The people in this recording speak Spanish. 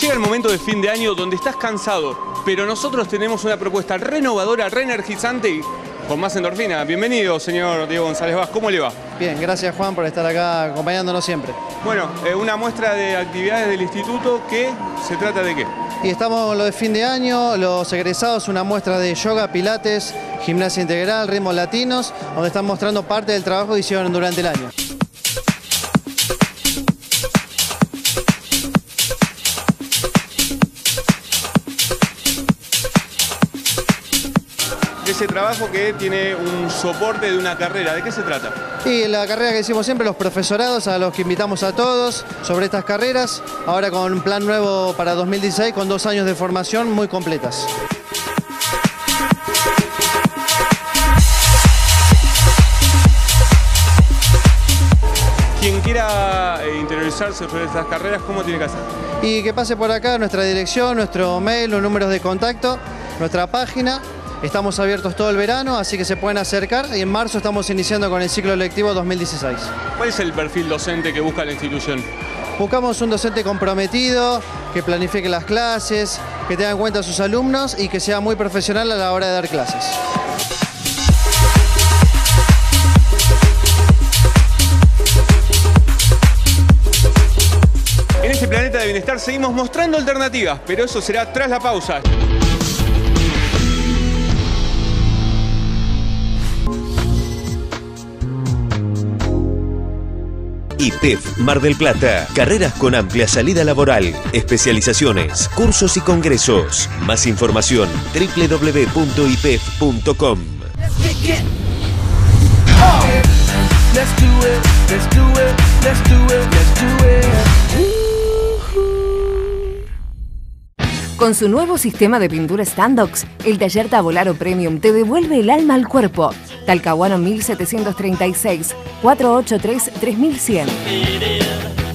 Llega el momento de fin de año donde estás cansado, pero nosotros tenemos una propuesta renovadora, reenergizante y con más endorfina. Bienvenido, señor Diego González Vaz. ¿Cómo le va? Bien, gracias Juan por estar acá acompañándonos siempre. Bueno, una muestra de actividades del instituto que se trata de qué. Y estamos con lo de fin de año, los egresados, una muestra de yoga, pilates, gimnasia integral, ritmos latinos, donde están mostrando parte del trabajo que hicieron durante el año. Ese trabajo que tiene un soporte de una carrera, ¿de qué se trata? Y la carrera que hicimos siempre, los profesorados a los que invitamos a todos sobre estas carreras, ahora con un plan nuevo para 2016 con 2 años de formación muy completas. Quien quiera interiorizarse sobre estas carreras, ¿cómo tiene que hacer? Y que pase por acá nuestra dirección, nuestro mail, los números de contacto, nuestra página. Estamos abiertos todo el verano, así que se pueden acercar y en marzo estamos iniciando con el ciclo lectivo 2016. ¿Cuál es el perfil docente que busca la institución? Buscamos un docente comprometido, que planifique las clases, que tenga en cuenta a sus alumnos y que sea muy profesional a la hora de dar clases. En este planeta de bienestar seguimos mostrando alternativas, pero eso será tras la pausa. IPEF Mar del Plata. Carreras con amplia salida laboral, especializaciones, cursos y congresos. Más información www.ipef.com. Con su nuevo sistema de pintura Standox, el taller Tavolaro Premium te devuelve el alma al cuerpo. Talcahuano 1736, 483-3100.